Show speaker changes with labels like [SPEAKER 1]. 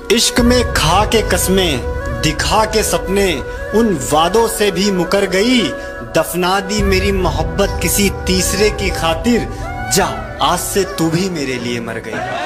[SPEAKER 1] इश्क में खा के कसमें, दिखा के सपने, उन वादों से भी मुकर गई। दफना दी मेरी मोहब्बत किसी तीसरे की खातिर, जा आज से तू भी मेरे लिए मर गई।